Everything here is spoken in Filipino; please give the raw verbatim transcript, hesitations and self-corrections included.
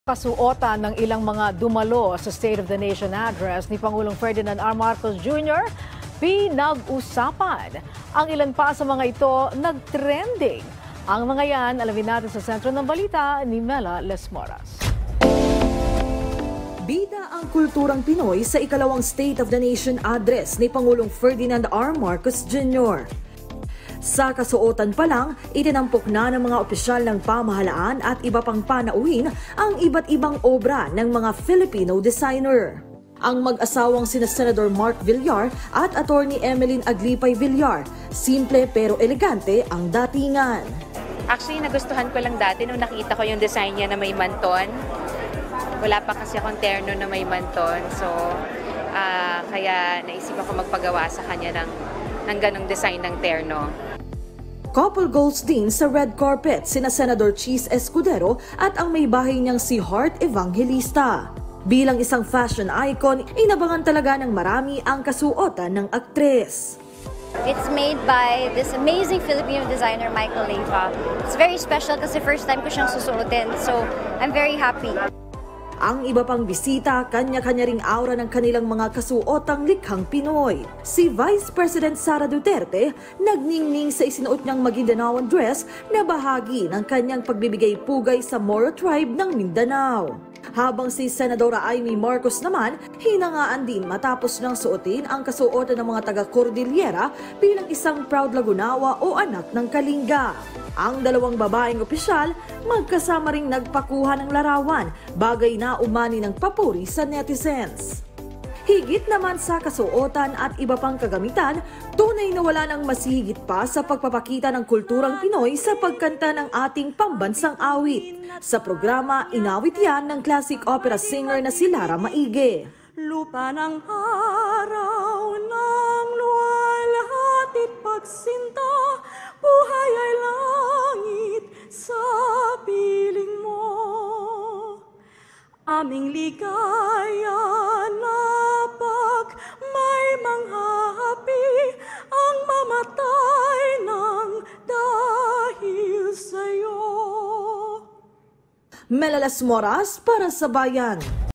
Kasuotan ng ilang mga dumalo sa State of the Nation address ni Pangulong Ferdinand R. Marcos Junior, pinag-usapan. Ang ilan pa sa mga ito nag-trending. Ang mga yan, alamin natin sa sentro ng balita ni Mela Lesmoras. Bida ang kulturang Pinoy sa ikalawang State of the Nation address ni Pangulong Ferdinand R. Marcos Junior Sa kasuotan pa lang, itinampok na ng mga opisyal ng pamahalaan at iba pang panauhin ang iba't ibang obra ng mga Filipino designer. Ang mag-asawang sina Senador Mark Villar at Attorney Emeline Aglipay Villar, simple pero elegante ang datingan. Actually, nagustuhan ko lang dati nung nakita ko yung design niya na may manton. Wala pa kasi akong terno na may manton, so uh, kaya naisip ako magpagawa sa kanya ng, ng ganong design ng terno. Couple goals din sa red carpet sina Senador Cheese Escudero at ang may bahay niyang si Heart Evangelista. Bilang isang fashion icon, inabangan talaga ng marami ang kasuotan ng aktres. It's made by this amazing Filipino designer, Michael Leiva. It's very special kasi first time ko siyang susuotin, so I'm very happy. Ang iba pang bisita, kanya-kanya ring aura ng kanilang mga kasuotang likhang Pinoy. Si Vice President Sara Duterte, nagningning sa isinuot niyang Maguindanaoan dress na bahagi ng kanyang pagbibigay pugay sa Moro tribe ng Mindanao. Habang si Senadora Amy Marcos naman, hinangaan din matapos nang suotin ang kasuotan ng mga taga-Cordillera bilang isang proud Lagunawa o anak ng Kalinga. Ang dalawang babaeng opisyal, magkasama ring nagpakuha ng larawan, bagay na umani ng papuri sa netizens. Higit naman sa kasuotan at iba pang kagamitan, tunay na wala nang masihigit pa sa pagpapakita ng kulturang Pinoy sa pagkanta ng ating pambansang awit. Sa programa, inawit yan ng classic opera singer na si Lara Maige. Lupa ng araw ng luwalhatit pagsinta, buhay ay langit sa piling mo. Aming ligaya na pag may manghahapi ang mamatay ng dahil sa'yo. Mela Lesmoras para sa Bayan.